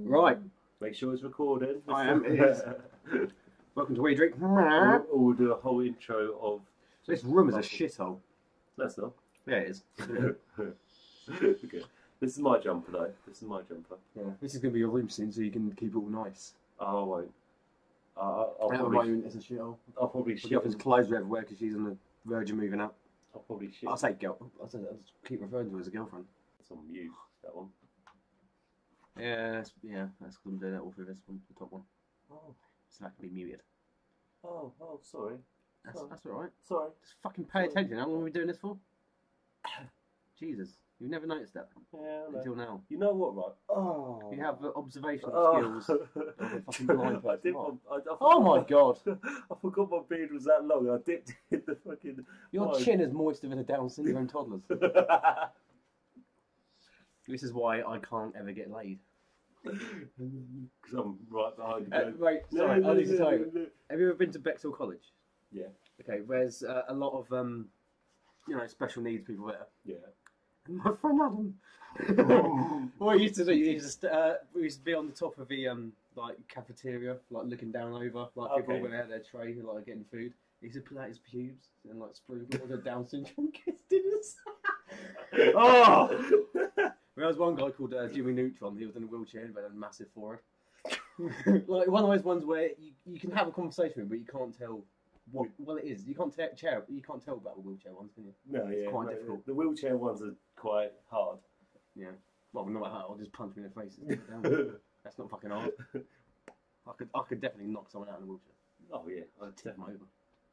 Right. Make sure it's recorded. I am. It is. Welcome to Where You Drink. We'll do a whole intro of... This room is a shithole. That's not. Yeah, it is. Okay. This is my jumper though. This is my jumper. Yeah. This is going to be your room soon, so you can keep it all nice. Oh, I won't. I'll At the probably... moment, it's a shithole. I'll probably shit. The girlfriend's clothes are everywhere because she's on the verge of moving out. I'll probably shit. I'll say girl. I'll keep referring to her as a girlfriend. It's on mute, that one. Yeah, that's because I'm doing that all through this one, the top one. Oh. So that can be muted. Oh, sorry. That's alright. Sorry. Just fucking pay attention. How long are we doing this for? Jesus. You've never noticed that until now. You know what, right? Oh. You have observational skills of a fucking blind person. Oh my god. I forgot my beard was that long. I dipped in the fucking... Your chin is moister than a Down syndrome toddler's. This is why I can't ever get laid. Because I'm right behind you. Wait, sorry, I need to tell you. Have you ever been to Bexhill College? Yeah. Okay, there's a lot of, special needs people there. Yeah. And my friend Adam, what he used to do, we used to be on the top of the, cafeteria, looking down over, people with their tray, getting food. He used to pull out his pubes and, sprue all the Down syndrome kids dinners. Oh! There was one guy called Jimmy Neutron. He was in a wheelchair and had a massive forehead. One of those ones where you can have a conversation with, but you can't tell what. Well, it is. You can't tell about the wheelchair ones, can you? No, it's quite difficult. The wheelchair ones are quite hard. Yeah. Well, not that hard. I'll just punch me in the face. That's not fucking hard. I could definitely knock someone out in a wheelchair. Oh yeah, I'd tip them over.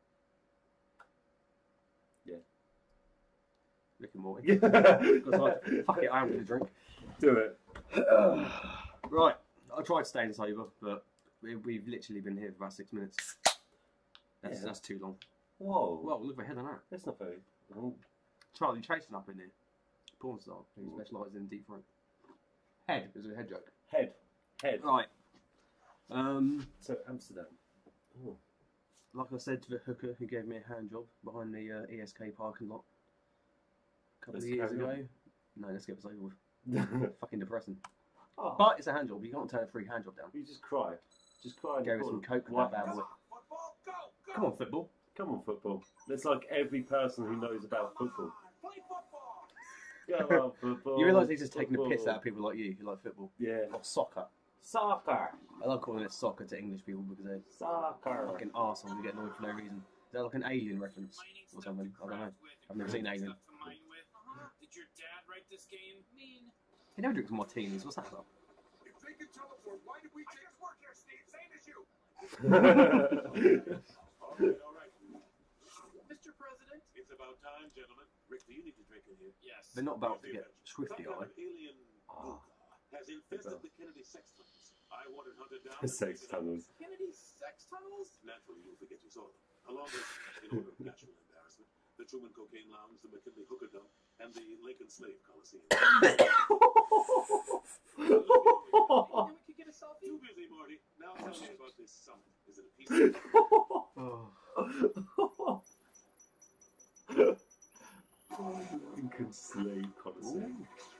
Yeah. Rick and Morty. Fuck it, I'm going to drink. Do it. Right, I tried staying sober, but we've literally been here for about 6 minutes. That's too long. Whoa. Well, look ahead on that. That's not very long. Charlie Chasing up in here. Porn star who specialises in deep throat. Head. It was a head joke. Head. Right. So, Amsterdam. Oh. Like I said to the hooker who gave me a hand job behind the ESK parking lot a couple of years ago. No, let's get this over with. Fucking depressing. Oh. But it's a hand job. You can't turn a free hand job down. You just cry. Just cry. Go with some coke with that bad boy. Come on, football. Come on, football. That's like every person who knows about football. Play football. Go on, football. You realise he's just taking a piss out of people like you who like football? Yeah. Or soccer. Soccer. I love calling it soccer to English people because they're fucking arseholes who get annoyed for no reason. Is that like an alien reference or something? I don't know. I've never seen Alien. Did your dad write this game? He never drinks martinis. What's that about? If they can teleport, why did we just work here, Steve? Same as you. All right. Mr. President, it's about time, gentlemen. Rick, do you need to drink in here? Yes. They're not about to get Schwifty, are they? Alien has infested the Kennedy sex tunnels. I wanted hunted down Sex tunnels. Kennedy sex tunnels? Naturally, you'll forget you saw them. Along with, in order of natural embarrassment, the Truman Cocaine Lounge, the McKinley Hooker Dump, and the Lincoln Slave Coliseum. We could get a selfie. Too busy, Morty. Now tell me about this summit. Is it a piece of... Lincoln Slave Coliseum.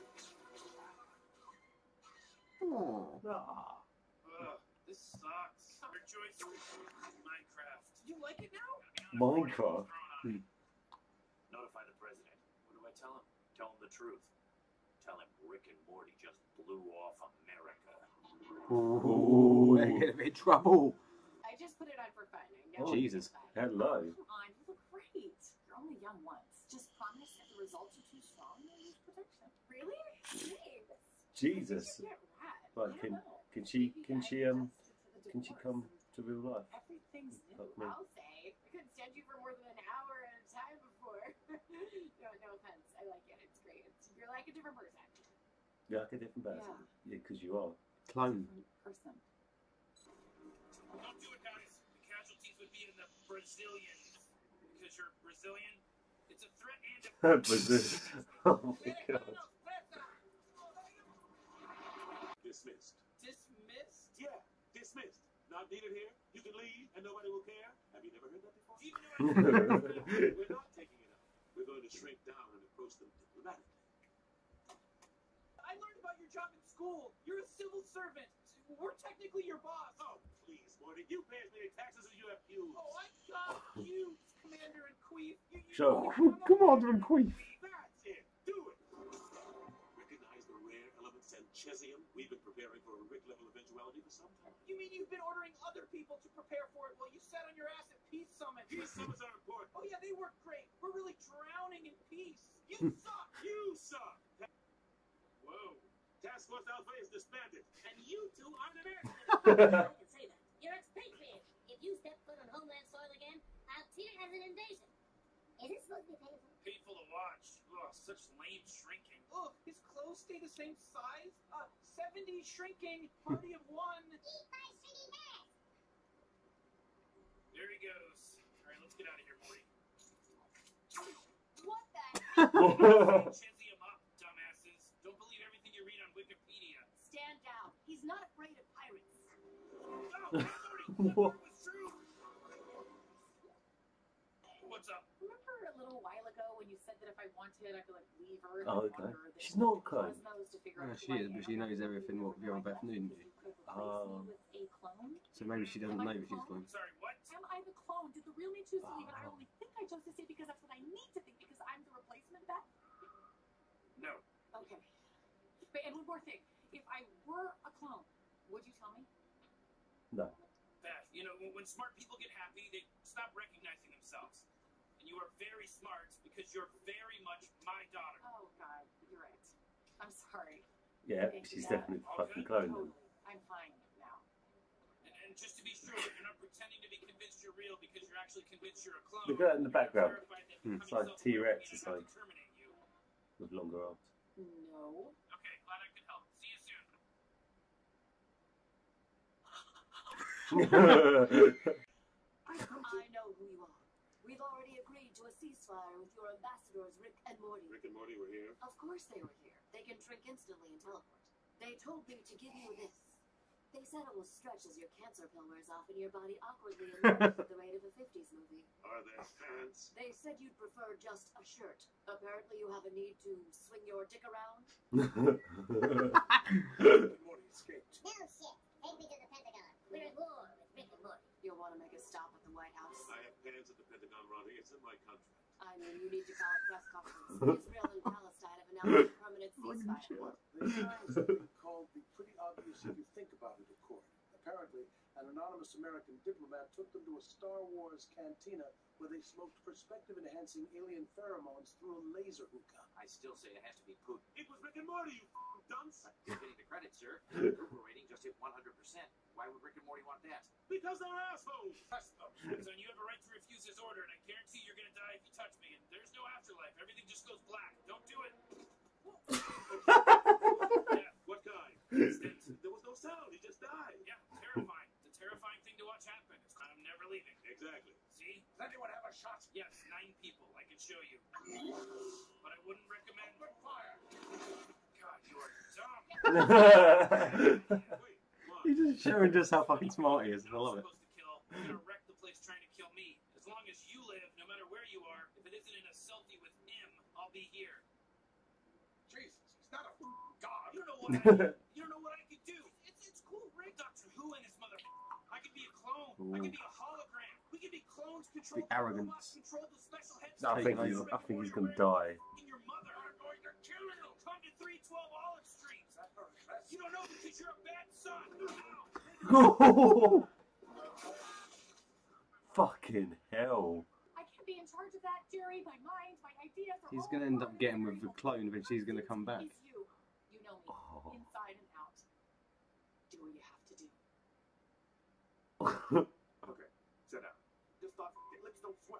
This sucks. Rejoice. Minecraft. You like it now? Minecraft? Notify the president. What do I tell him? Tell him the truth. Tell him Rick and Morty just blew off America. Ooh, they're getting in trouble. I just put it on for fun. Jesus. Hello. Come on, you look great. You're only young once. Just promise if the results are too strong, then use protection. Really? Thanks. Jesus. Right, can she come to real life? Everything's new, I'll say. I couldn't stand you for more than an hour at a time before. no offense. I like it. It's great. You're like a different person. You're like a different person? Yeah, because you are. Clone. Person. Don't do it, guys. The casualties would be in the Brazilians. Because you're Brazilian. It's a threat and a... Brazil. Oh my god. Dismissed. Dismissed? Yeah, dismissed. Not needed here. You can leave and nobody will care. Have you never heard that before? We're not taking it up. We're going to shrink down and approach them diplomatically. I learned about your job in school. You're a civil servant. We're technically your boss. Oh, please, Morty. You pay as many taxes as you have views. Oh, I got views, Commander and Queef. Sure. Commander and Queef. That's it. Do it. Recognize the rare element Sanchesium? We've been preparing for a Rick-level eventuality for some time. You mean you've been ordering other people to prepare for it while you sat on your ass at Peace Summit? Peace Summits are important. Oh, yeah, they work great. We're really drowning in peace. You suck. You suck. Whoa. Task Force Alpha is disbanded, and you two are the best. I can say that. You're expatriate. If you step foot on homeland soil again, I'll treat it as an invasion. Is it supposed to be painful? Painful to watch. Ugh, such lame shrinking. Ugh, his clothes stay the same size? 70 shrinking, party of one. Eat my shitty ass! There he goes. Alright, let's get out of here, Morty. What the heck? Chizzy him up, dumbasses. Don't believe everything you read on Wikipedia. Stand down. He's not afraid of pirates. No, Morty, that was true. What's up? Remember a little while ago when you said that if I wanted, I could like leave Earth? Oh, and okay. wander the She's not a clone. cosmos to figure Yeah, out she who I is, but am. she knows everything what Beyond Beth knew, didn't she? Oh. With a clone? So maybe she doesn't know she's clone. Sorry, what? Am I the clone? Did the real me choose to leave? And I only think I chose to stay because that's what I need to think because I'm the replacement, Beth? No. Okay. And one more thing. If I were a clone, would you tell me? No. Beth, you know, when smart people get happy, they stop recognizing themselves. And you are very smart because you're very much my daughter. Oh, God. You're right. I'm sorry. Yeah, she's definitely fucking clone then. Totally. I'm fine now. And just to be sure, you're not pretending to be convinced you're real because you're actually convinced you're a clone. Look at that in the background. It's like T-Rex aside. With longer arms. No. Okay, glad I could help. See you soon. I know who you are. We've already agreed to a ceasefire with your ambassadors, Rick and Morty. Rick and Morty were here. Of course they were here. They can shrink instantly and teleport. They told me to give you this. They said it will stretch as your cancer pill wears off and your body awkwardly enlarges at the rate of a 50s movie. Are there pants? They said you'd prefer just a shirt. Apparently you have a need to swing your dick around. Rick and Morty escaped. No shit. Take me to the Pentagon. We're at war with Rick and Morty. You'll want to make a stop at the White House. I have pants at the Pentagon, Ronnie. It's in my contract. I mean, you need to call a press conference. Israel and Palestine have announced a permanent ceasefire. What? They signed something called the Pretty Obvious If You Think About It Accord. Apparently, an anonymous American diplomat took them to a Star Wars cantina where they smoked perspective-enhancing alien pheromones through a laser hookah. I still say it has to be Poopy. It was Rick and Morty, you dunce. You're getting the credit, sir. Approval rating just hit 100%. Why would Rick and Morty want that? Because they're assholes. Trust them. So you have a right to refuse his order, and I guarantee you're gonna die if you touch me. And there's no afterlife. Everything just goes black. Don't do it. Yeah, what kind? Instant. There was no sound. He just died. Yeah, terrifying. It's a terrifying thing to watch happen. I'm never leaving. Exactly. See? Does anyone have a shot? Yes, 9 people. I can show you. But I wouldn't recommend. Open fire. God, you are dumb. Wait. He's just showing just how fucking smart he is. I love it. You're gonna wreck the place trying to kill me. As long as you live, no matter where you are, if it isn't in a selfie with him, I'll be here. Jesus, he's not a god. You don't know what you don't know what I could do. It's cool, Rick. Doctor Who and his mother. I could be a clone. Ooh. I could be a hologram. We could be clones controlled. The arrogance. Robots controlled with special heads. I think he's gonna die. Your mother are going to kill you. Come to 312 Olive Street. You don't know because you're a bad son. Fucking hell. I can't be in charge of that, Jerry. My mind, my ideas are He's all gonna end up wrong. getting with the clone, but she's gonna come back. It's you. You know me, Oh. inside and out. Do what you have to do. Okay, sit down. Just thought lips don't sweat.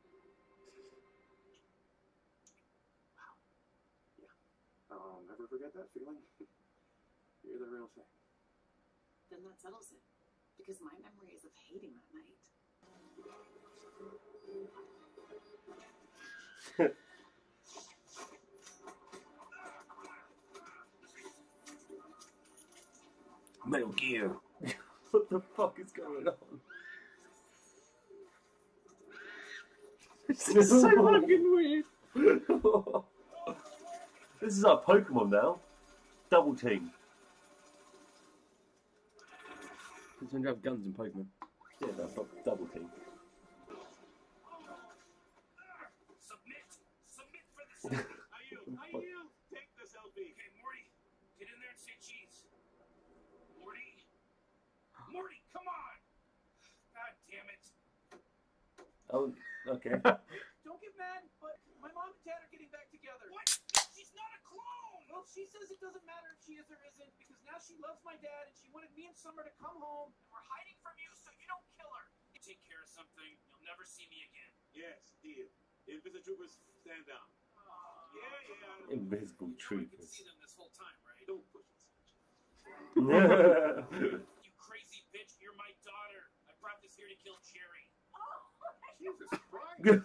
Wow. Yeah. I'll never forget that feeling. You're the real thing. Then that settles it. Because my memory is of hating that night. Metal Gear. What the fuck is going on? This is so fucking weird. This is our Pokemon now. Double team. when you have guns in Pokemon. Yeah, that's like double team. Submit for the selfie. I yield. Take the selfie. Okay, Morty, get in there and say cheese. Morty, come on! God damn it! Oh, okay. Don't get mad, but my mom and dad are getting back together. What? She's not a clone! Well, she says it doesn't matter if she is or isn't, because now she loves my dad and she wanted me and Summer to come home. And we're hiding from you so you don't kill her. Take care of something, you'll never see me again. Yes, deal. Invisible troopers, stand down. Yeah. Invisible You can troopers. see them this whole time, right? Don't push it. You crazy bitch, you're my daughter. I brought this here to kill Jerry. Jesus Christ. You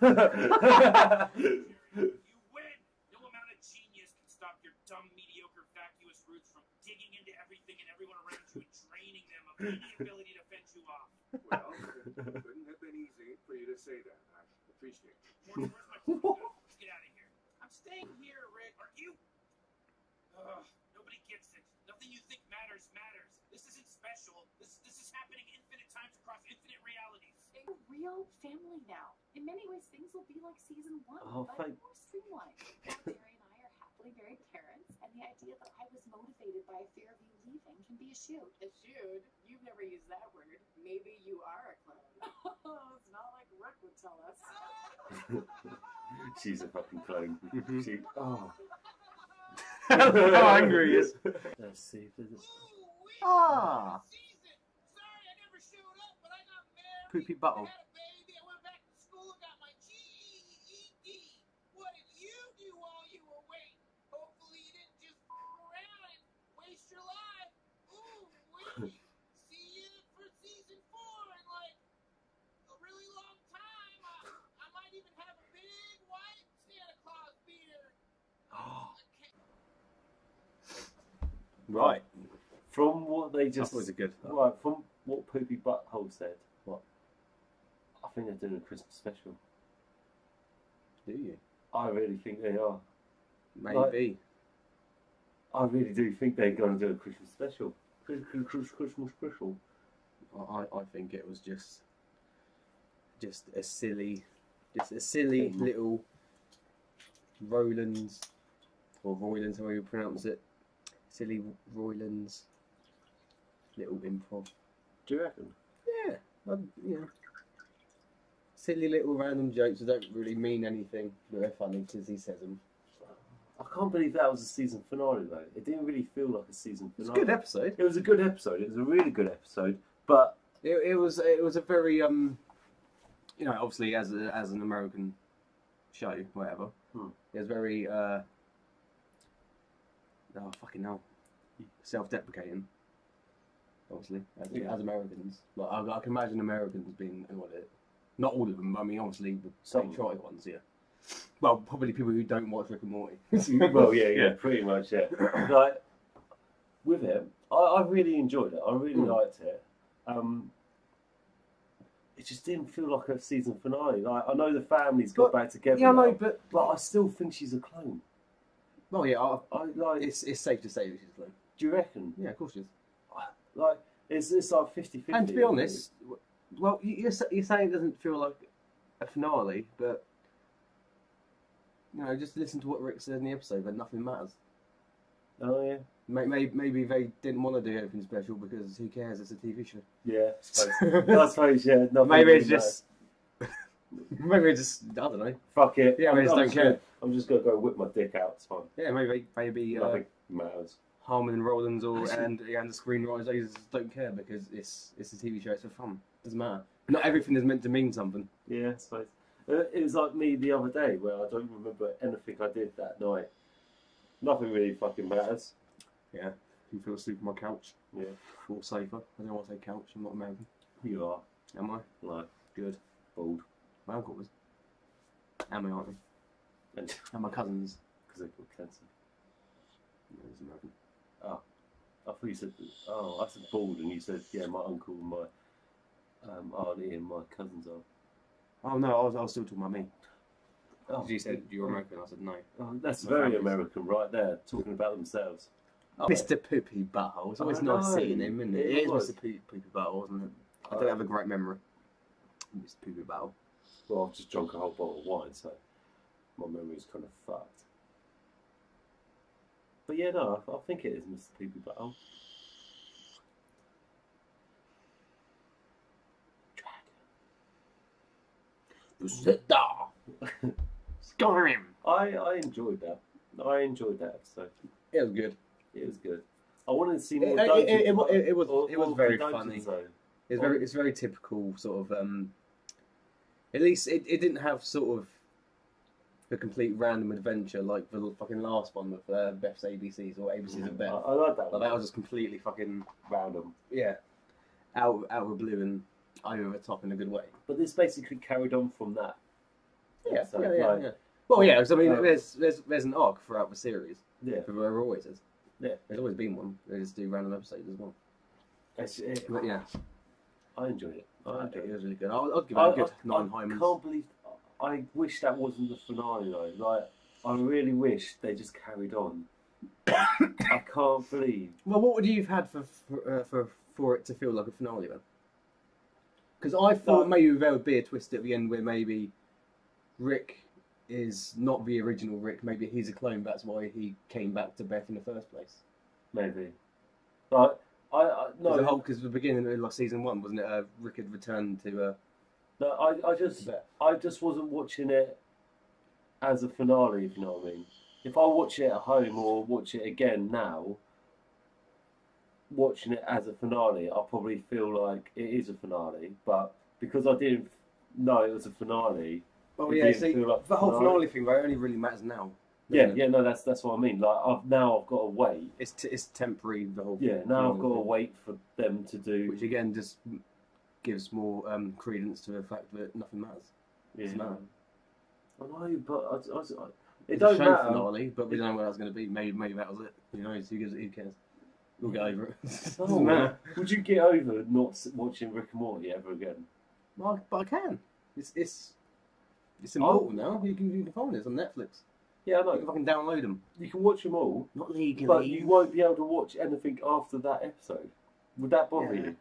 win. No amount of genius can stop your dumb, mediocre, vacuous roots from digging into everything and everyone around you and draining them of any ability to fend you off. Well, it couldn't have been easy for you to say that. I appreciate it. Morty, where's my phone gun? Let's get out of here. I'm staying here, Rick. Are you? Nobody gets it. Nothing you think matters. This isn't special. This is happening infinite times across infinite realities. We're a real family now. In many ways, things will be like season 1, Oh, but thank- more streamlined. Now Jerry and I are happily married parents, and the idea that I was motivated by a fear of you leaving can be eschewed. Eschewed? You've never used that word. Maybe you are a clone. It's not like Rick would tell us. She's a fucking clone. She. Oh. How angry he is. Let's see if there's. Ah! Sorry, I never showed up, but I got married. Poopy Butthole. I had a baby. I went back to school and got my GED. What did you do while you were waiting? Hopefully you didn't just around and waste your life. Ooh, wait. See you for season 4 in like a really long time. I might even have a big white Santa Claus beard. Right. From what they just. That was a good. Right, from what Poopy Butthole said, what? I think they're doing a Christmas special. Do you? I really think they are. Maybe. I really do think they're going to do a Christmas special. Christmas special. I think it was just a silly little Roland's, or Roylands, however you pronounce it. Silly Roylands little improv. Do you reckon? Yeah, silly little random jokes that don't really mean anything, but they're funny because he says them. I can't believe that was a season finale though. It didn't really feel like a season It's finale. a good episode. It was a good episode. It was a really good episode. But It was a very obviously as an American show, whatever. It was very self-deprecating. Obviously, as Americans, like I can imagine Americans being not all of them. But I mean, obviously the patriotic ones, yeah. Well, probably people who don't watch Rick and Morty. well, yeah, pretty much, yeah. Like with it, I really enjoyed it. I really liked it. It just didn't feel like a season finale. Like I know the families got back together. Yeah, I know, but I still think she's a clone. Well, yeah, I like. it's safe to say that she's a clone. Do you reckon? Yeah, of course she is. Like, it's like 50-50. And to be honest, well, you're saying it doesn't feel like a finale, but just listen to what Rick said in the episode, but nothing matters. Oh yeah. Maybe they didn't want to do anything special because who cares? It's a TV show. Yeah, I suppose yeah. Maybe it's just. Maybe it's just I don't know. Fuck it. Yeah, I just don't care. I'm just gonna go whip my dick out. It's fine. Yeah, maybe nothing matters. Harmon and Rollins and the screenwriters they just don't care because it's a TV show. It's for fun. Doesn't matter. Not everything is meant to mean something. Yeah, I suppose. It was like me the other day where I don't remember anything I did that night. Nothing really fucking matters. Yeah. You feel asleep on my couch. Yeah. Feel safer. I don't want to say couch. I'm not American. You are. Am I? No. Good. Bald. My uncle was. And my auntie. And my cousins. because they got cancer. No, he's American. Oh. I thought you said, I said bald and you said, yeah, my uncle and my auntie and my cousins are. Oh no, I was still talking about me. Oh. You said you're American, I said no. Oh, that's My very family's. American right there, talking about themselves. Oh, Mr. Poopy Butthole. It's always nice seeing him, isn't it? It is Mr. Poopy Butthole, isn't it? I don't have a great memory. Mr. Poopy Butthole. Well, I've just drunk a whole bottle of wine, so my memory's kind of fucked. But yeah, no, I think it is Mr. Poopy Butthole. Skyrim. I enjoyed that. I enjoyed that episode. It was good. It was good. I wanted to see more dungeons. It was very funny. Zone. It's very typical sort of. At least it didn't have sort of a complete random adventure like the fucking last one with Beth's ABCs or ABCs of Beth. I like that one. Like, that was just completely fucking random. Yeah, out of the blue and over the top in a good way. But this basically carried on from that. Yeah, So, yeah. Well, yeah, because I mean, there's an arc throughout the series. Yeah. There always is. Yeah. There's always been one. They just do random episodes as well. But yeah. I enjoyed it. It was really good. I'd give it a good 9 Hymens. I can't believe. I wish that wasn't the finale though. Like, I really wish they just carried on. I can't believe. Well, what would you have had for it to feel like a finale then? Because I thought maybe there would be a twist at the end where maybe Rick is not the original Rick. Maybe he's a clone. That's why he came back to Beth in the first place. Maybe. But no. Because the beginning of season 1 wasn't it? Rick had returned to. No, I just wasn't watching it as a finale. If you know what I mean. If I watch it at home or watch it again now, watching it as a finale, I'll probably feel like it is a finale. But because I didn't know it was a finale. Oh yeah, see, like the whole finale thing, right, only really matters now. Yeah, no, that's what I mean. Like I've got to wait. It's temporary. The whole now I've got to wait for them to do, which again just gives more credence to the fact that nothing matters. Yeah, I know, but it don't matter. Finale, but we don't know what that's going to be. Maybe that was it. Who knows? Who cares? We'll get over it. Doesn't matter. Would you get over not watching Rick and Morty ever again? Well, but I can. It's immortal now. You can find it. It's on Netflix. Yeah, I know. You can fucking download them. You can watch them all. Not legally. But you won't be able to watch anything after that episode. Would that bother you?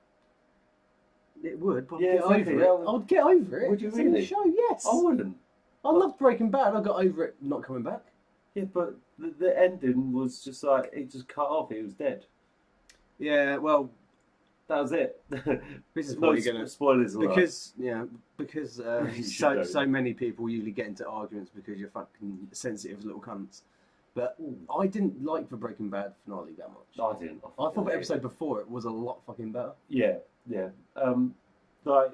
It would, but yeah, I'd get over it. I'd get over it. Would you it's really? In the show, yes. I wouldn't. I loved Breaking Bad. I got over it not coming back. Yeah, but the ending was just like, it just cut off. He was dead. Yeah, well, that was it. This is what you're gonna spoilers because so many people usually get into arguments because you're fucking sensitive little cunts. But I didn't like the Breaking Bad finale that much. I didn't. I thought the episode before it was a lot fucking better. Yeah. Like,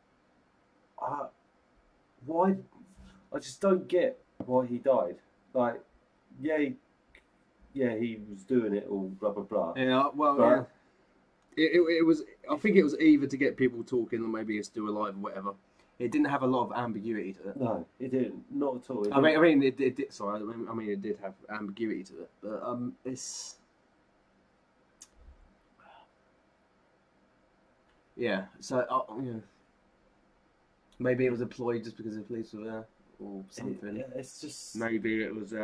why? I just don't get why he died. Like, he was doing it all, blah blah blah. Yeah, well, but, It was. I think it was either to get people talking or maybe it's still alive or whatever. It didn't have a lot of ambiguity to it. No, it didn't. Not at all. I mean, it did. Sorry, I mean, it did have ambiguity to it, but it's. Yeah. So maybe it was a ploy just because the police were there or something. It's just maybe it was.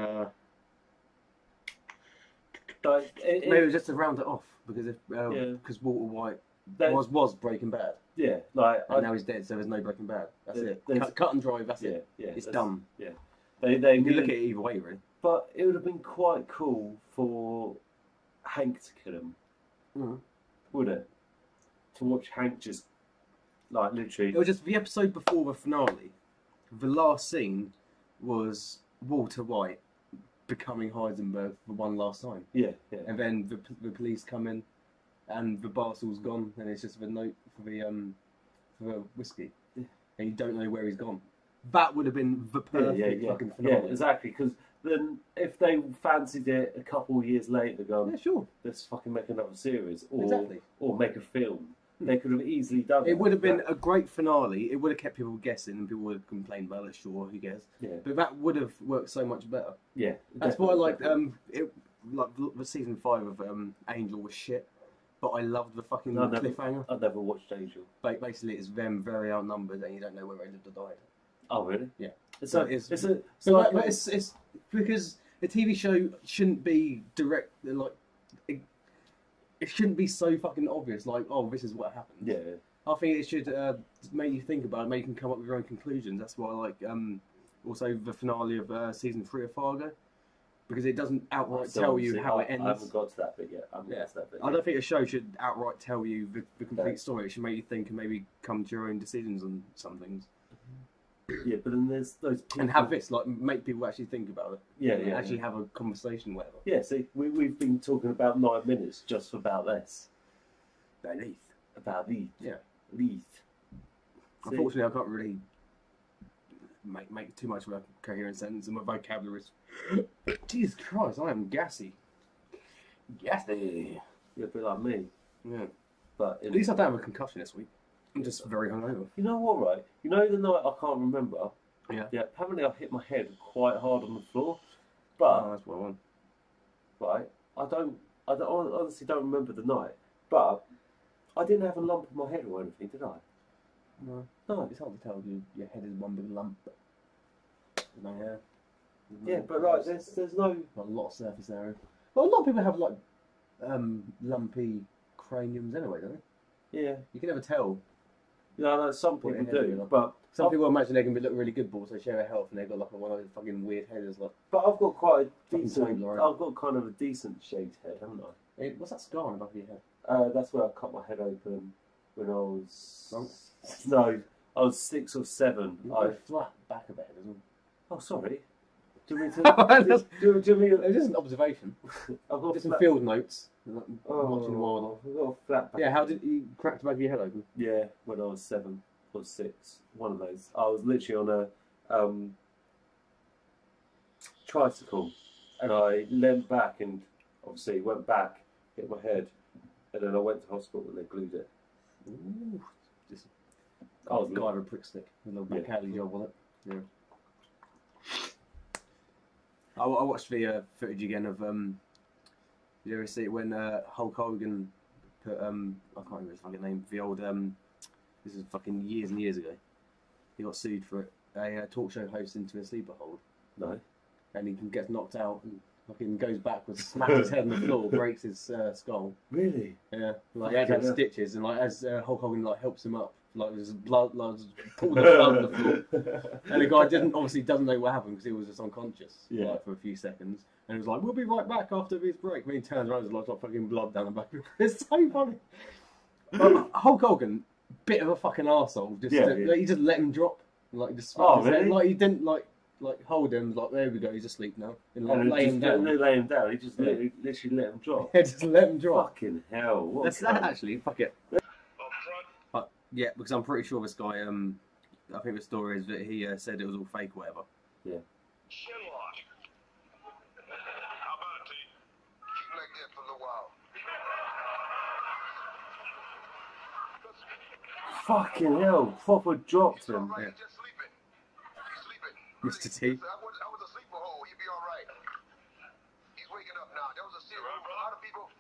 Maybe it was just to round it off because because Walter White was Breaking Bad. Yeah, like and now he's dead, so there's no Breaking Bad. That's it. Cut and dry. That's it. Yeah, it's done. Yeah, you can look at it either way, really. But it would have been quite cool for Hank to kill him, would it? To watch Hank just like literally. It was just the episode before the finale. The last scene was Walter White becoming Heisenberg for one last time. Yeah. And then the police come in, and the barstool's gone, and it's just the note for the whiskey, and you don't know where he's gone. That would have been the perfect fucking finale. Yeah, exactly. Because then, if they fancied it a couple of years later, sure, let's fucking make another series, or make a film. They could have easily done it. It would have been a great finale. It would have kept people guessing, and people would have complained about it. Sure, who cares? Yeah. But that would have worked so much better. Yeah. That's why I liked. Like the season 5 of Angel was shit, but I loved the fucking cliffhanger. I've never watched Angel. Like basically, it's them very outnumbered, and you don't know where they lived or died. Oh really? Yeah. It's because a TV show shouldn't be direct, like it shouldn't be so fucking obvious. Like, oh, this is what happened. Yeah. I think it should make you think about it, make you come up with your own conclusions. That's why I like also the finale of season 3 of Fargo, because it doesn't outright tell you how it ends. I haven't got to that bit yet. I don't think a show should outright tell you the complete story. It should make you think and maybe come to your own decisions on some things. Yeah, but then there's those people... And have this, like, make people actually think about it. Yeah. Actually have a conversation, whatever. Yeah, see, we've been talking about 9 minutes just about this. About Leith. Yeah. Leith. Unfortunately, I can't really make too much of a coherent sentence, and my vocabulary is... Jesus Christ, I am gassy. Gassy. You're a bit like me. Yeah. But at least I don't have a concussion this week. I'm just very hungover. You know what, right? You know the night I can't remember? Yeah. Yeah, apparently I hit my head quite hard on the floor. But... that's well on. Right? I honestly don't remember the night. But I didn't have a lump in my head or anything, did I? No. It's hard to tell you your head is one big lump. No hair. Yeah, but right, there's no... A lot of surface area. Well, a lot of people have, like, lumpy craniums anyway, don't they? Yeah. You can never tell. Yeah, no, some people do, but... Some people imagine they can look really good, but also share a health, and they've got, like, one of those fucking weird heads, like... But I've got quite a decent... Right? I've got kind of a decent shaped head, haven't I? What's that scar on the back of your head? That's where I cut my head open when I was... No, I was 6 or 7. Flat back of the head, isn't it? Oh, sorry. Do you mean to... do you mean... It's just an observation. I've got just some field notes. Watching wildlife. I've got a flat back. Yeah, how did you crack the back of your head open? Yeah, when I was 7 or 6. One of those. I was literally on a tricycle, and I leant back and obviously went back, hit my head, and then I went to hospital and they glued it. Ooh. I was guy with a prick stick. A little back alley job on it. Yeah. I watched the footage again of you ever see it when Hulk Hogan put I can't remember his fucking name, the old this is fucking years and years ago. He got sued for it. A talk show host into a sleeper hold. No. And he gets knocked out and fucking goes backwards, smacks his head on the floor, breaks his skull. Really? Yeah. Like he had to have stitches, and like as Hulk Hogan like helps him up, like there's blood, like pulling the blood on the floor. And the guy doesn't know what happened because he was just unconscious like, for a few seconds. And he was like, "We'll be right back after this break." When he turns around, there's lots of fucking blood down the back. It's so funny. Hulk Hogan, bit of a fucking arsehole. Like, he just let him drop. Like just smacked his head. Like he didn't like hold him. Like there we go. He's asleep now. And like lay him down. Lay him down. He just literally let him drop. Yeah, just let him drop. Fucking hell. What That's that actually. Fuck it. Yeah, because I'm pretty sure this guy. I think the story is that he said it was all fake, or whatever. Yeah. How about it, T? Keep like that for a little while. Fucking hell, proper dropped him. Yeah. Just sleeping. He's Mr. I T. was asleep for a hole. He'd be all right. He's waking up now. There was a serious a lot of people.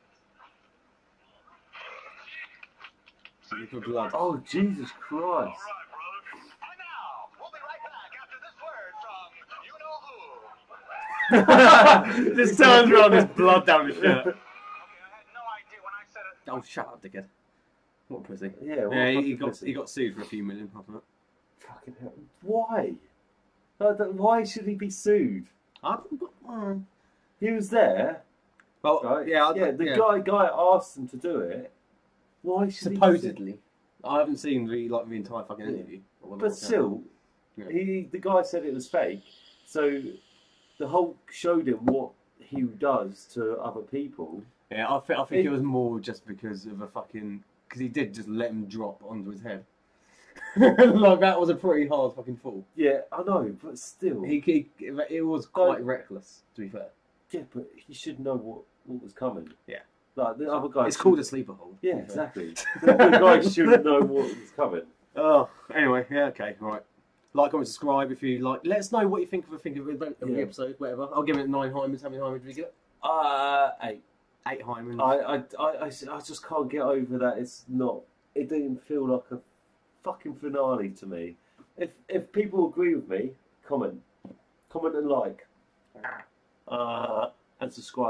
For blood. Oh, Jesus Christ. All right, brother. And now, we'll be right back after this word from you know who. Just turns around, there's blood down his shirt. Okay, I had no idea when I said it. Oh, shut up, dickhead. What a pussy. Yeah, he got sued for a few million after that. Fucking hell. Why? Why should he be sued? He was there. Well, right? The guy asked him to do it. Why should supposedly? I haven't seen the entire fucking interview. But still, the guy said it was fake. So the Hulk showed him what he does to other people. Yeah, I think it was more just because of because he did just let him drop onto his head. Like that was a pretty hard fucking fall. Yeah, I know, but still, it was quite reckless, to be fair. Yeah, but he should know what was coming. Yeah. Like the other guy. It's called a sleeper hold. Yeah, exactly. The guy should know what was coming. Oh, anyway, yeah, okay, right. Like, comment, subscribe if you like. Let us know what you think of the episode, whatever. I'll give it 9 Hymens. How many Hymens did we get? 8. 8 Hymens. I just can't get over that. It didn't feel like a fucking finale to me. If people agree with me, comment and like, and subscribe.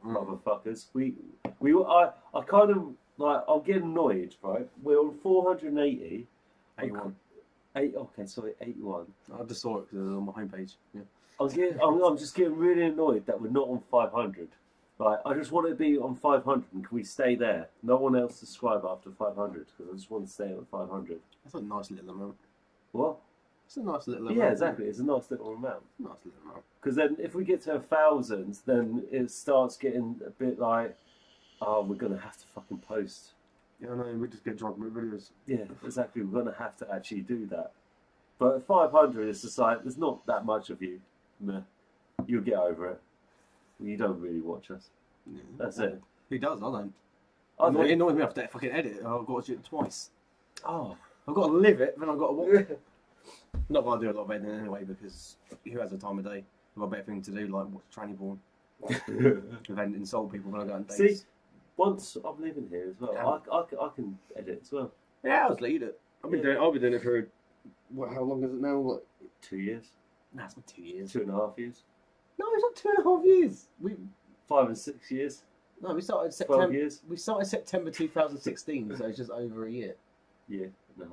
motherfuckers. I kind of like. I'm getting annoyed, right? We're on 480. 81. Okay, sorry, 81. I just saw it because it was on my homepage. Yeah. I'm just getting really annoyed that we're not on 500. Like, I just want to be on 500, and can we stay there? No one else subscribe after 500 because I just want to stay on 500. That's a nice little amount. What? It's a nice little amount. Yeah, exactly. It's a nice little amount. Nice little amount. Because then, if we get to 1,000, then it starts getting a bit like, oh, we're gonna have to fucking post. Yeah, I know. We just get drunk with videos. Yeah, exactly. We're gonna have to actually do that. But at 500, it's just like there's not that much of you. Meh. You'll get over it. You don't really watch us. Yeah. That's it. Who does? I don't. It annoys me after that fucking edit. I've got to watch it twice. Oh, I've got to live it, then I've got to watch it. Not that I do a lot of editing anyway, because who has the time of day? I've got a better thing to do, like watch tranny porn. Then insult people when I go on dates. See, once I'm living here as well, I can edit as well. Yeah, I'll lead it. I've been doing it for how long is it now? Like 2 years. No, it's not 2 years. 2.5 years. No, it's not 2.5 years. 5 and 6 years. No, we started September. 12 years. We started September 2016, so it's just over a year. Year and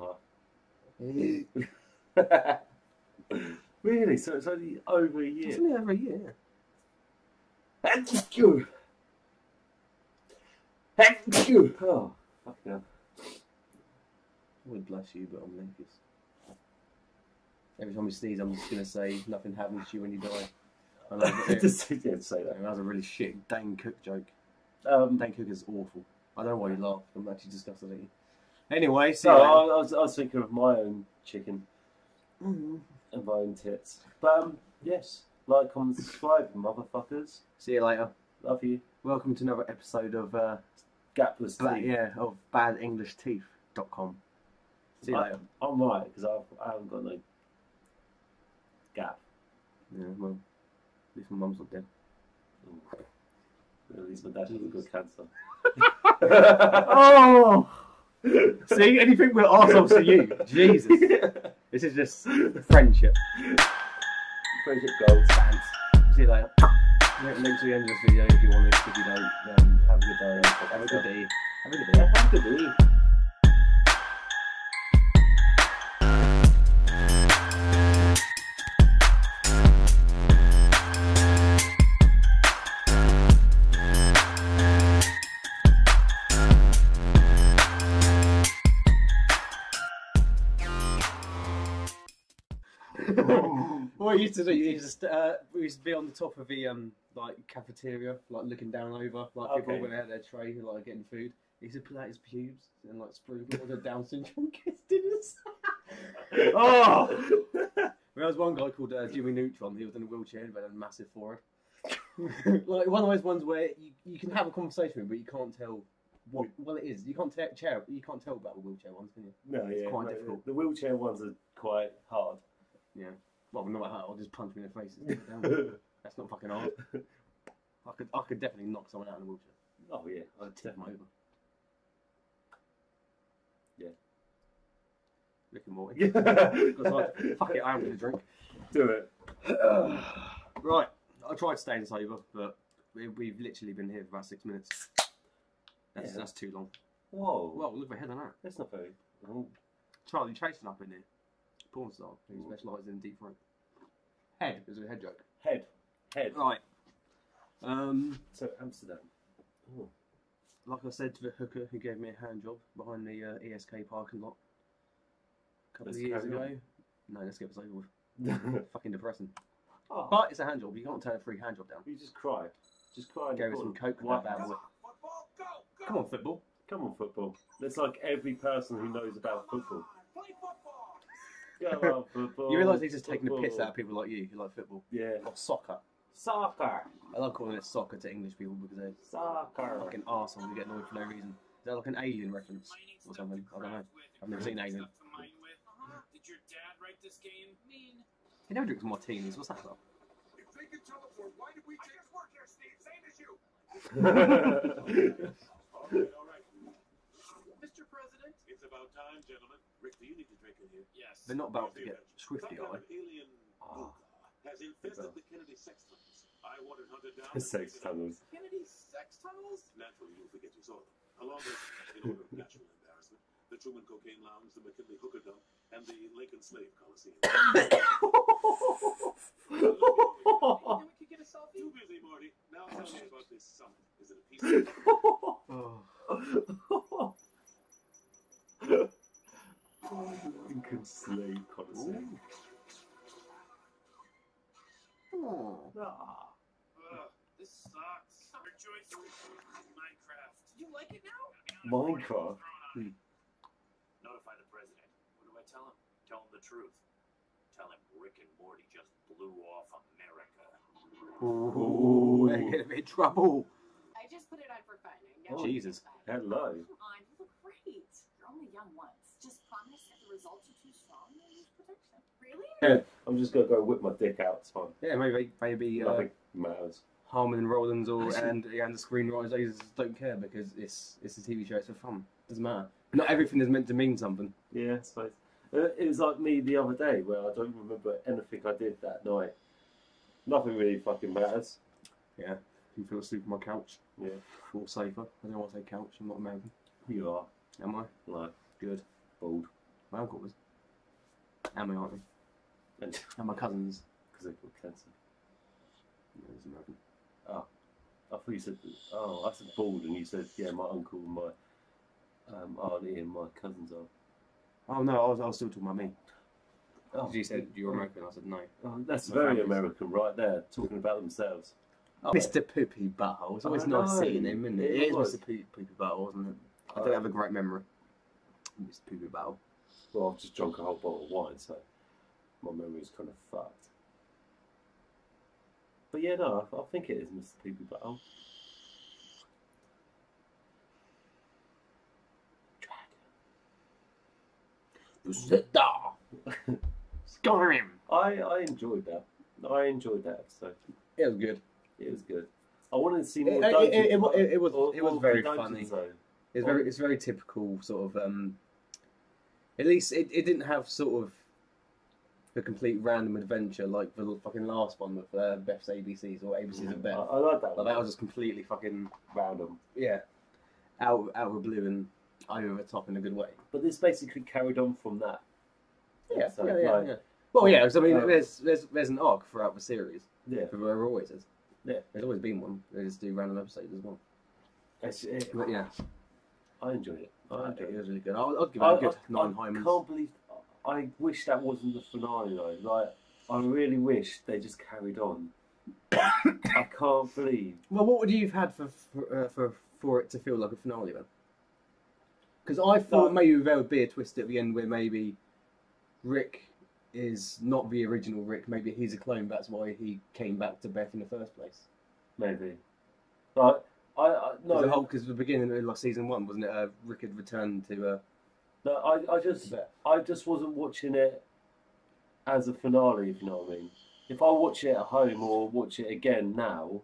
a half. Really? So it's only over a year? It's only over a year. Thank you. Thank you. Oh, fuck no. I would bless you, but I'm naked. Every time we sneeze, I'm just going to say, nothing happens to you when you die. I know, just say that. That was a really shit Dane Cook joke. Dane Cook is awful. I don't know why you laugh. I'm actually disgusted at you. Anyway, see you later. I was thinking of my own chicken and my own tits. But yes, like, comment, subscribe, motherfuckers. See you later. Love you. Welcome to another episode of Gapless Teeth. of badenglishteeth.com. See you later. I'm right because I haven't got no gap. Yeah, well, at least my mum's not dead. At least my dad hasn't got cancer. Oh! See, anything with arseholes to you. Jesus. This is just friendship. Friendship goals. Thanks. See you later. Link to the end of this video if you want it. If you don't, then have a good day. Have a good day. Have a good day. Have a good day. What we used to do is we used to be on the top of the like cafeteria, like looking down over, like people when they had their tray, like getting food. He used to pull out his pubes and like sprinkle all the Down syndrome kids dinners. Oh! There was one guy called Jimmy Neutron. He was in a wheelchair and had a massive forehead. Like one of those ones where you can have a conversation with, but you can't tell what. Well, it is. You can't tell about the wheelchair ones, can you? No, it's quite difficult. The wheelchair ones are quite hard. Yeah. Well, no matter how, I'll just punch me in the face. That's not fucking hard. I could definitely knock someone out in a wheelchair. Oh yeah, I'd tip them over. Yeah. Rick and Morty. Like, fuck it, I am going to drink. Do it. Right, I tried staying sober, but we've literally been here for about 6 minutes. That's too long. Whoa. Well, look ahead on that. That's not very long. Charlie Chasing up in here. Porn star who specialises in deep throat. Head. There's a head joke. Head. Right. So Amsterdam. Oh. Like I said to the hooker who gave me a hand job behind the ESK parking lot a couple of years ago. No, let's get this over with. Fucking depressing. Oh. But it's a hand job. You can't turn a free hand job down. You just cry. Just cry. Go with some coke. That bad boy. Come on, football. Come on, football. It's like every person who knows about football. Play football. Go on, football. You realise he's just taking a piss out of people like you who like football. Yeah. Or soccer. Soccer. I love calling it soccer to English people because they're fucking arseholes who get annoyed for no reason. Is that like an alien reference or something? I don't know. I've never seen Alien. Did your dad write this game? Mean. He never drinks martinis. What's that about? If they can teleport, why did we just work here, Steve? Same as you. All right. Mr. President. It's about time, gentlemen. Rick, do you need to drink in here? Yes. They're not about to get Schwifty, are they? Alien has infested the Kennedy sex tunnels. I wanted hunted down. Sex tunnels. Kennedy these sex tunnels? Naturally, you'll forget you saw them. Along with, in order of natural embarrassment, the Truman Cocaine Lounge, the McKinley Hooker Dump, and the Lincoln Slave Coliseum. Then we could get a selfie? Too busy, Morty. Now tell me about this summit. Is it a piece of... Lincoln Slave Coliseum. This sucks. Rejoice. Minecraft. Do you like it now? Minecraft? Notify the president. What do I tell him? Tell him the truth. Tell him Rick and Morty just blew off America. Ooh, they're gonna be in trouble. I just put it on for fun. Oh, Jesus. Hello. Come on, you look great. You're only young once. Just promise if the results are too strong, you'll use protection. Really? Yeah, I'm just gonna go whip my dick out. It's fine. Yeah, maybe Nothing matters. Harmon and Rollins and the screenwriters they just don't care because it's a TV show. It's for fun. Doesn't matter. Not everything is meant to mean something. Yeah, I suppose. It was like me the other day where I don't remember anything I did that night. Nothing really fucking matters. Yeah. You feel asleep on my couch. Yeah. Feel safer. I don't want to say couch. I'm not American. You are. Am I? No. Good. Bald. My uncle was. And my auntie. And And my cousins. because they got cancer. No, he's American. Oh. I thought you said, oh, I said bald and you said, yeah, my uncle and my auntie and my cousins are. Oh no, I was still talking about me. Oh. You said you were American. I said no. Oh, that's My very family's- American right there, talking about themselves. Oh, Mr. Poopy Butthole. It's always I nice know. seeing him, isn't it? It It is was. Mr. Poopy Butthole, isn't it? I don't have a great memory. Mr. Poopy Butthole. Well, I've just drunk a whole bottle of wine, so my memory's kind of fucked. But yeah, no, I think it is Mr. Poopy Butthole. Skyrim. I enjoyed that. I enjoyed that episode. It was good. It was good. I wanted to see more It dungeons. was very Dungeon funny. Zone. It's very typical sort of. At least it didn't have sort of a complete random adventure like the fucking last one with Beth's ABCs or ABCs of Beth. I like that one. Like that was just completely fucking Random. out of the blue and over the top in a good way. But this basically carried on from that. Yeah, So, yeah. like, Well, yeah. 'Cause I mean, there's an arc throughout the series. Yeah. There always is. Yeah. There's always been one. They just do random episodes as well. But yeah, I enjoyed it. I enjoyed it it. was really good. I'd give it a good 9 I Hymens. can't believe. I wish that wasn't the finale though. Like, I really wish they just carried on. I can't believe. Well, what would you have had for it to feel like a finale then? Because I thought maybe there would be a twist at the end where maybe Rick is not the original Rick. Maybe he's a clone. That's why he came back to Beth in the first place. Maybe. But no. Because the beginning of like season 1 wasn't it? Rick had returned to. No, I just wasn't watching it as a finale, if you know what I mean. If I watch it at home or watch it again now,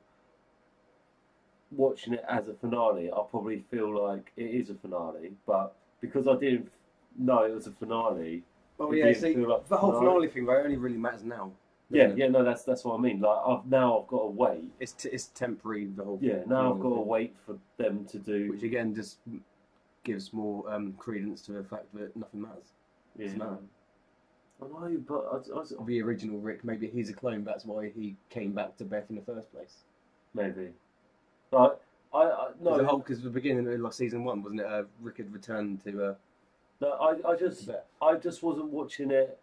watching it as a finale, I'll probably feel like it is a finale. But because I didn't know it was a finale, Oh it yeah, didn't see, feel like the whole finale thing, right, only really matters now. Yeah, no, that's what I mean. Like I've got to wait. It's temporary. The whole Now I've got to wait for them to do. Which again just gives more credence to the fact that nothing matters. Yeah. Doesn't matter. I know, but I The original Rick, maybe he's a clone. That's why he came back to Beth in the first place. maybe. But no. Because the beginning of like season 1 wasn't it? Rick had returned to. No, I just wasn't watching it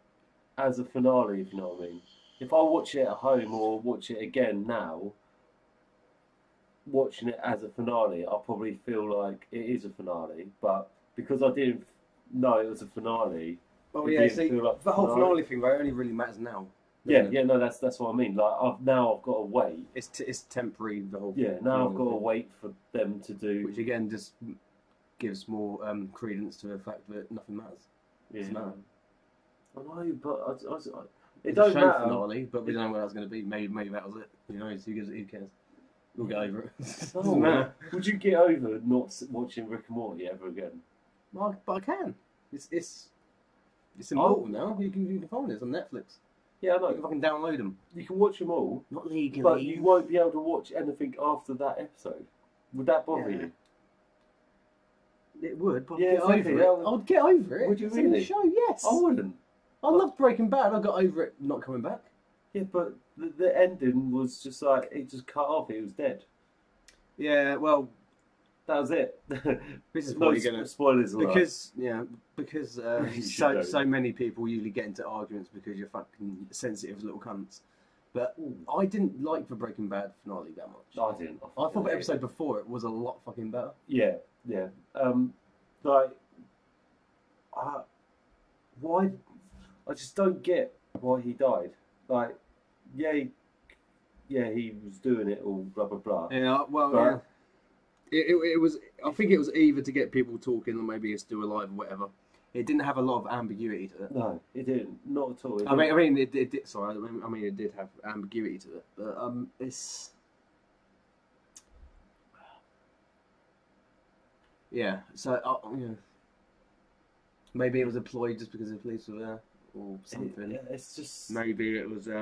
as a finale, if you know what I mean. If I watch it at home or watch it again now, watching it as a finale, I'll probably feel like it is a finale. But because I didn't know it was a finale, Oh it yeah, didn't see, feel like the whole finale thing, right, only really matters now. Yeah, no, that's what I mean. Like I've got to wait. It's temporary. The whole Now I've got to wait for them to do. Which again just gives more credence to the fact that nothing matters. Doesn't matter. I know, but it It's don't a show matter. finale, but we don't know what that's going to be. Maybe that was it. Who knows? Who cares? We'll get over it. No. Doesn't matter. Would you get over not watching Rick and Morty ever again? Well, but I can. It's immortal now. You can find it on Netflix. Yeah, I You know. can fucking download them. You can watch them all, Not legally. but you won't be able to watch anything after that episode. Would that bother you? It would, but Yeah, I'd get exactly, over that it. would- I would get over it. Would you It's in the really? show, yes. I wouldn't. I loved Breaking Bad. I got over it not coming back. Yeah, but the ending was just like, it just cut off. He was dead. Yeah, well, That was it. this is No what you're gonna spoilers alert. because You should know. so many people usually get into arguments because you're fucking sensitive little cunts. But I didn't like the Breaking Bad finale that much. I didn't. I thought the episode before it was a lot fucking better. Yeah. Like, why? I just don't get why he died. Like, he was doing it all, blah blah blah. Yeah, well, But- it was. I think it was either to get people talking or maybe it's still alive or whatever. It didn't have a lot of ambiguity to it. No, it didn't. Not at all. I mean, it did. Sorry, I mean, it did have ambiguity to it, but it's. Yeah, so maybe it was a ploy just because the police were there or something. It's just Maybe it was.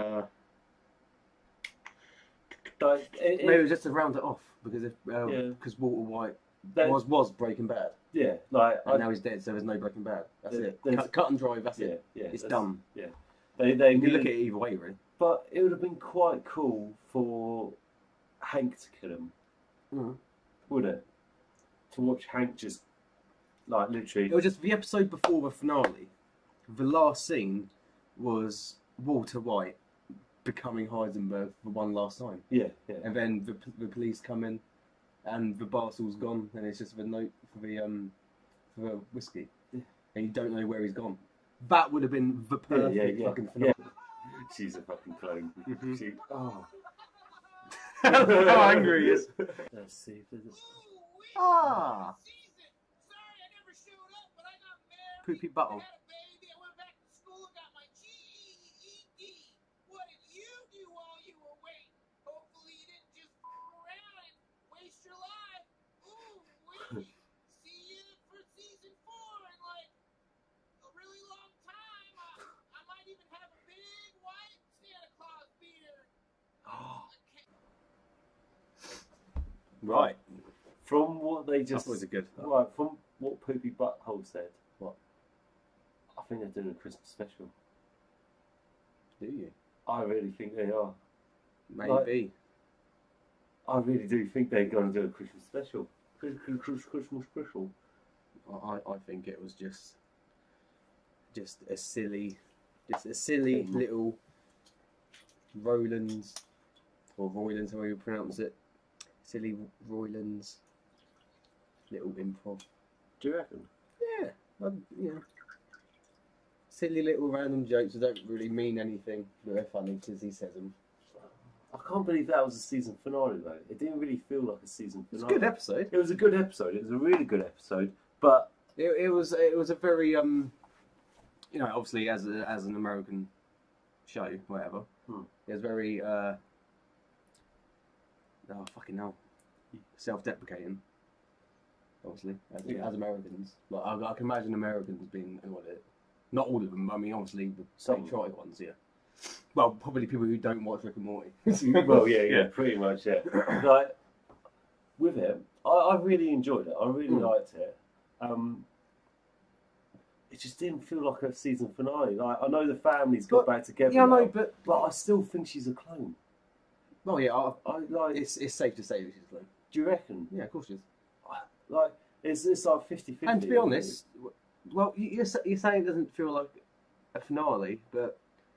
like Maybe it was just to round it off because because Walter White was Breaking Bad. Yeah, like And now he's dead, so there's no Breaking Bad. That's it. Cut and dry. That's it. Yeah, It's done. Yeah, You can look at it either way, really. But it would have been quite cool for Hank to kill him, wouldn't it? To watch Hank just like literally. It was just the episode before the finale. The last scene was Walter White becoming Heisenberg for one last time. Yeah. And then the police come in, and the barstool's gone, and it's just the note for the whiskey, and you don't know where he's gone. That would have been the perfect fucking finale. Yeah. She's a fucking clone. She, How angry he is. Let's see if there's Ah. Poopy Butthole. Right. From what they just That was a good. right, from what Poopy Butthole said, I think they're doing a Christmas special. Do you? I really think they are. Maybe. I really do think they're going to do a Christmas special. Christmas special. I think it was just a silly little Roland's or Roylands, however you pronounce it. Silly Roylands little improv. Do you reckon? Yeah. Silly little random jokes that don't really mean anything, but they're funny because he says them. I can't believe that was a season finale though. It didn't really feel like a season It's finale. a good episode. It was a good episode. It was a really good episode. But It was a very obviously as an American show, whatever. It was very self-deprecating. Obviously, as Americans, like I can imagine Americans being not all of them. But I mean, obviously the patriotic ones, yeah. Well, probably people who don't watch Rick and Morty. well, yeah, pretty much, yeah. Like with it, I really enjoyed it. I really liked it. It just didn't feel like a season finale. Like I know the families got back together. Yeah, I know, now, but I still think she's a clone. Well, yeah, I like. it's safe to say that she's a clone. Do you reckon? Yeah, of course she is. Like, it's like 50-50. And to be honest, well, you're saying it doesn't feel like a finale, but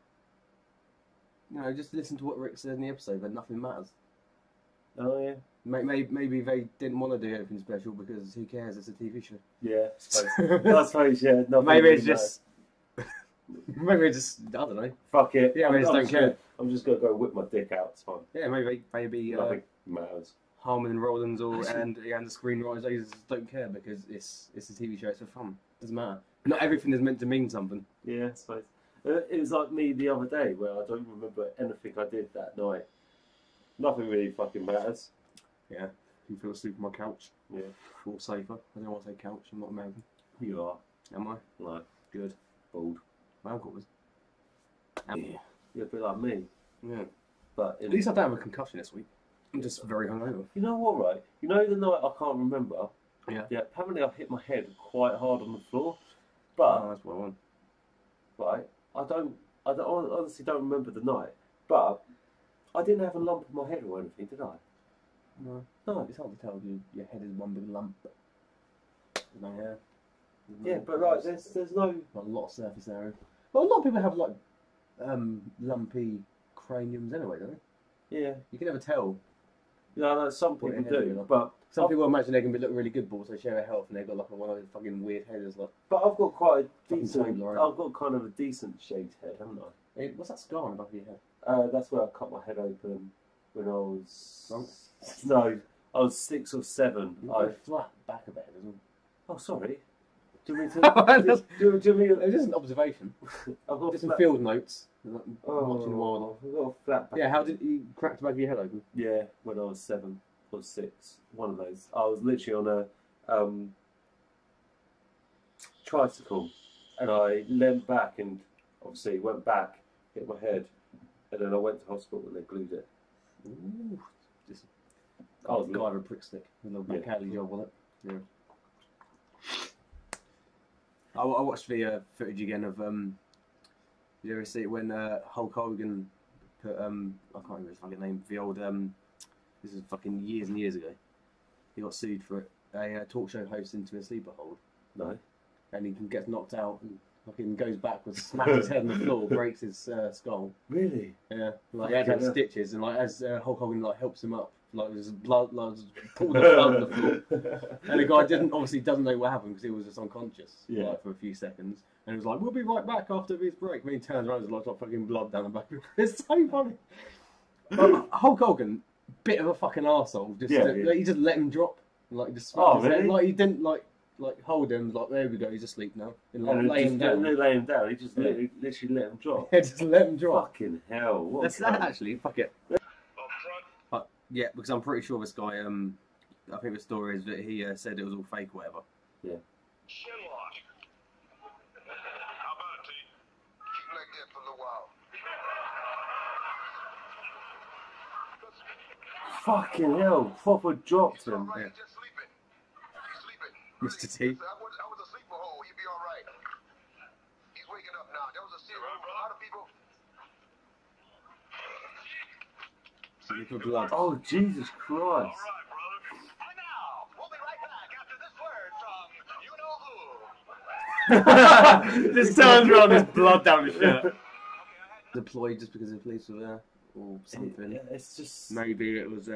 just listen to what Rick said in the episode, that nothing matters. Oh yeah. Maybe they didn't want to do anything special because who cares? It's a TV show. Yeah, I suppose, yeah. Maybe it's just. Maybe it's just. I don't know. Fuck it. Yeah, I just don't care. I'm just gonna go whip my dick out. It's fine. Yeah, maybe nothing matters. Harmon and Rollins and the screenwriters they just don't care because it's a TV show. It's for fun. Doesn't matter. Not everything is meant to mean something. Yeah, I suppose. It was like me the other day where I don't remember anything I did that night. Nothing really fucking matters. Yeah. You feel asleep on my couch. Yeah. Feel safer. I don't want to say couch. I'm not American. You are. Am I? No. Good. Bald. My uncle was. Yeah. You're a bit like me. Yeah. But At least I don't have a concussion this week. I'm just very hungover. You know what, right? You know the night I can't remember? Yeah. Yeah, apparently I hit my head quite hard on the floor. But, that's what I want. right, I honestly don't remember the night. But I didn't have a lump in my head or anything, did I? No. No. It's hard to tell. Your head is one big lump. No hair. Yeah, but like, there's no... A lot of surface area. Well, a lot of people have like lumpy craniums anyway, don't they? Yeah. You can never tell. Yeah, no, some What people your head do, is like. but... Some people imagine they can look really good, but also share a health, and they've got like one of those fucking weird heads. Like, But I've got quite a Fucking decent... Tumblr, I've got kind of a decent shaped head, haven't I? what's that scar on the back of your head? That's where I cut my head open when I was... Drunk? No, I was 6 or 7. You've got a flat back of the head, isn't it? Oh, sorry. Do you want me to... do you want me to... It's just an observation. I've got Just some field notes. Watching the Oh, I've got a flat back. Yeah, how did you crack the back of your head open? Yeah, when I was 7 or 6. One of those. I was literally on a tricycle, and I leant back and obviously went back, hit my head, and then I went to hospital and they glued it. Ooh. Just I was guy with a prick stick. A little back alley job with it. Yeah. I watched the footage again of did you ever see it when Hulk Hogan put I can't remember his fucking name, the old this is fucking years and years ago. He got sued for it. A talk show host into a sleeper hold. No. And he gets knocked out and fucking goes backwards, smacks his head on the floor, breaks his skull. Really? Yeah. Like he had to have stitches, and like as Hulk Hogan like helps him up, like there's blood, like pulled the blood on the floor. And the guy doesn't know what happened because he was just unconscious like, for a few seconds. And he was like, "We'll be right back after this break." When he turns around, there's lots of fucking blood down the back. It's so funny. But Hulk Hogan, bit of a fucking arsehole. Like, he just let him drop. Like just really? Like he didn't like hold him. Like there we go, he's asleep now. And like lay him down. Lay him down. He just literally let him drop. Yeah, just let him drop. Fucking hell! What That's that actually. Fuck it. Yeah, because I'm pretty sure this guy. I think the story is that he said it was all fake, or whatever. Yeah. Shinlock. How about it, T? Keep like that for a little while. Fucking hell! Proper dropped him. Right, Yeah. he's just sleeping. He's sleeping. Mr. T. I was a sleeper hole. He'd be all right. He's waking up now. There was a serious a lot of people. For blood. Oh Jesus Christ! All right, brother. And now, we'll be right back after this word from you know who. Just turns around, there's blood down his shirt. Deployed just because the police were there, or something. Yeah, it's just Maybe it was.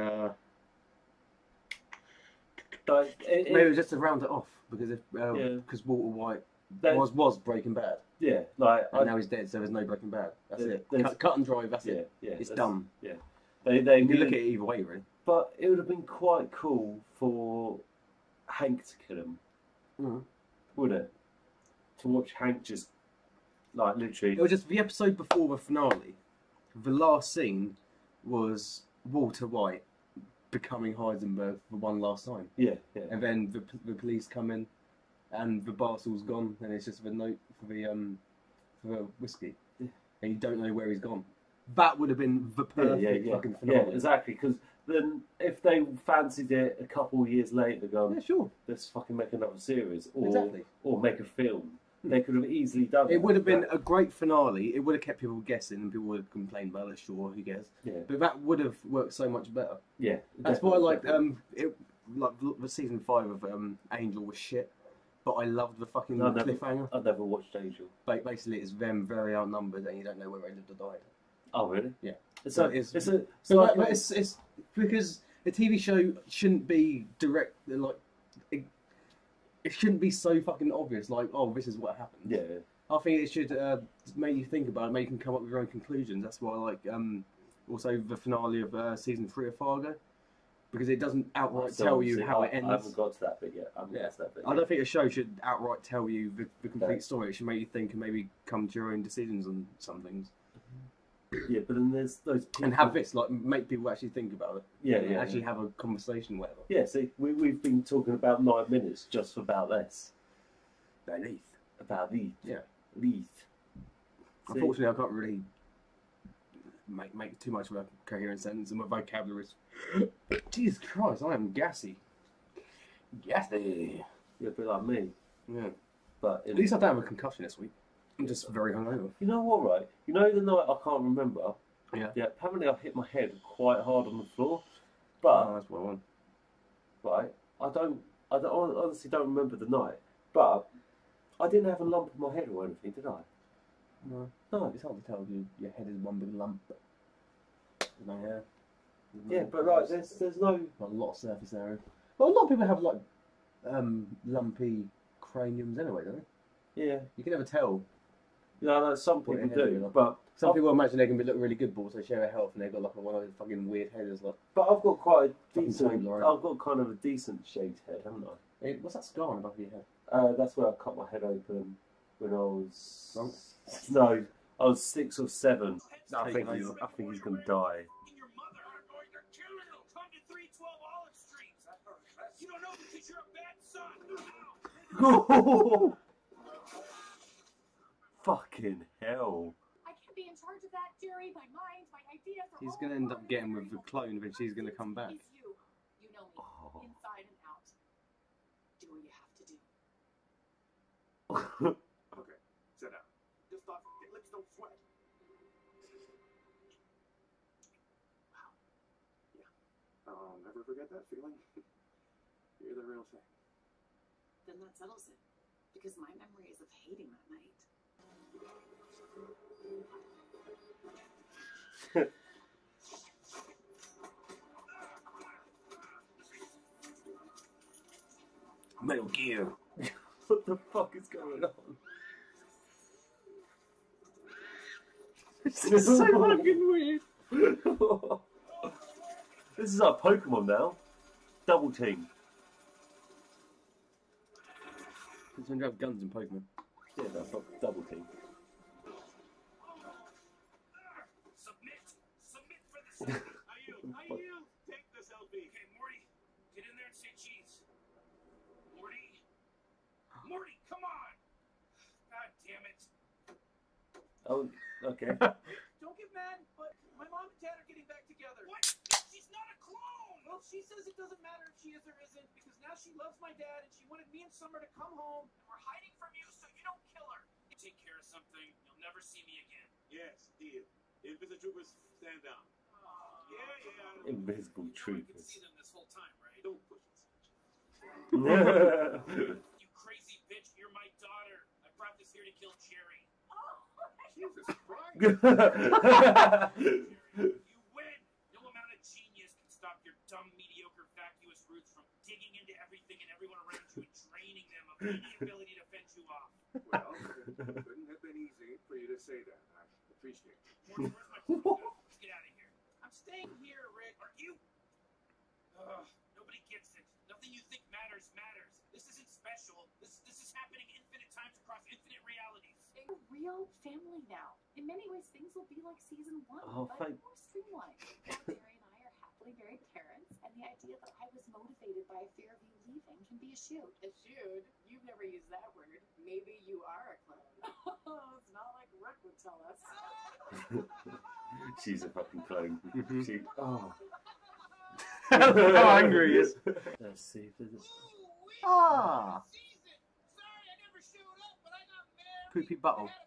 like Maybe it was just to round it off because because Walter White was Breaking Bad. Yeah, like And now he's dead, so there's no Breaking Bad. That's it. Cut and dry. That's it. Yeah, It's done. Yeah, You they can look at it either way, really. But it would have been quite cool for Hank to kill him, wouldn't it? To watch Hank just like literally. It was just the episode before the finale. The last scene was Walter White becoming Heisenberg for one last time. Yeah. And then the police come in, and the barstool's gone, and it's just the note for the whiskey, and you don't know where he's gone. That would have been the perfect fucking finale. Yeah, exactly. Because then, if they fancied it a couple of years later, Yeah, sure. let's fucking make another series, or Exactly. or make a film. They could have easily done It would have been a great finale. It would have kept people guessing, and people would have complained about it. Sure, who cares? Yeah. But that would have worked so much better. Yeah. That's why I like the season 5 of Angel was shit, but I loved the fucking cliffhanger. I've never watched Angel. Like basically, it's them very outnumbered, and you don't know whether they lived or died. Oh really? Yeah. So it's it's because a TV show shouldn't be direct. Like it shouldn't be so fucking obvious. Like, oh, this is what happened. Yeah. I think it should make you think about it, make you can come up with your own conclusions. That's why I like also the finale of season 3 of Fargo, because it doesn't outright tell you how it ends. I haven't got to that bit yet. I don't think a show should outright tell you the complete story. It should make you think and maybe come to your own decisions on some things. Yeah, but then there's those people... And have this, like, make people actually think about it. Yeah. Actually have a conversation, whatever. Yeah, see, we've been talking about 9 minutes just about this. About Leith. About Leith. Yeah. Leith. Unfortunately, I can't really make too much of a coherent sentence, and my vocabulary is... Jesus Christ, I am gassy. Gassy. You're a bit like me. Yeah. But at least I don't have a concussion this week. I'm just very hungover. You know what, right? You know the night I can't remember? Yeah. Yeah, apparently I hit my head quite hard on the floor. But, that's what I want. Right, I honestly don't remember the night. But I didn't have a lump on my head or anything, did I? No. No. It's hard to tell. Your head is one big lump. There's no hair. Yeah, but like, there's no... Not a lot of surface area. Well, a lot of people have like lumpy craniums anyway, don't they? Yeah. You can never tell. Yeah, I know some people do, but... Some people imagine they can look really good balls, they share a health, and they've got like one of those fucking weird heads. Like, but I've got quite a decent... I've got kind of a decent shaped head, haven't I? What's that scar on the back of your head? That's where I cut my head open when I was... No, I was 6 or 7. I think he's going to die. You don't know because you're a bad son. Fucking hell. I can't be in charge of that, Jerry. My mind, my ideas are He's going to end up getting with the clone, but she's going to come back. It's you. You know me, inside and out. Do what you have to do. Okay, sit down. Just thought lips don't sweat. Wow. Yeah. I'll never forget that feeling. You're the real thing. Then that settles it. Because my memory is of hating that night. Metal Gear. What the fuck is going on? This is so fucking weird. This is our Pokemon now. Double team. Since when do you have guns in Pokemon? Yeah, that's not double team. Submit for the sake. I yield. Take this LB. Okay, Morty, get in there and say cheese. Morty, come on! God damn it. Oh, okay. Don't get mad, but my mom and dad are getting back together. What? She's not a clone! Well, she says it doesn't matter if she is or isn't, because now she loves my dad and she wanted me and Summer to come home, and we're hiding from you so you don't kill her. Take care of something, you'll never see me again. Yes, deal. Invisible troopers, stand down. Yeah. Invisible You troopers. see them this whole time, right? Don't push it. You crazy bitch, you're my daughter. I brought this here to kill Jerry. Jesus Christ. You win! No amount of genius can stop your dumb, mediocre, vacuous roots from digging into everything and everyone around you and draining them of any ability to fend you off. Well, it couldn't have been easy for you to say that. I appreciate it. Morty, where's my phone? Let's get out of here. I'm staying here, Rick. Are you? Nobody gets it. Nothing you think matters. This isn't special. This is happening infinite times across infinite realities. We're a real family now. In many ways, things will be like season 1, but more streamlined. Now Jerry and I are happily married parents, and the idea that I was motivated by a fear of you leaving can be eschewed. Eschewed? You've never used that word. Maybe you are a clone. It's not like Rick would tell us. She's a fucking clone. She... Oh. How angry he is. Let's see if there's... Ah! Sorry I never showed up, but I got married. Poopy Butthole.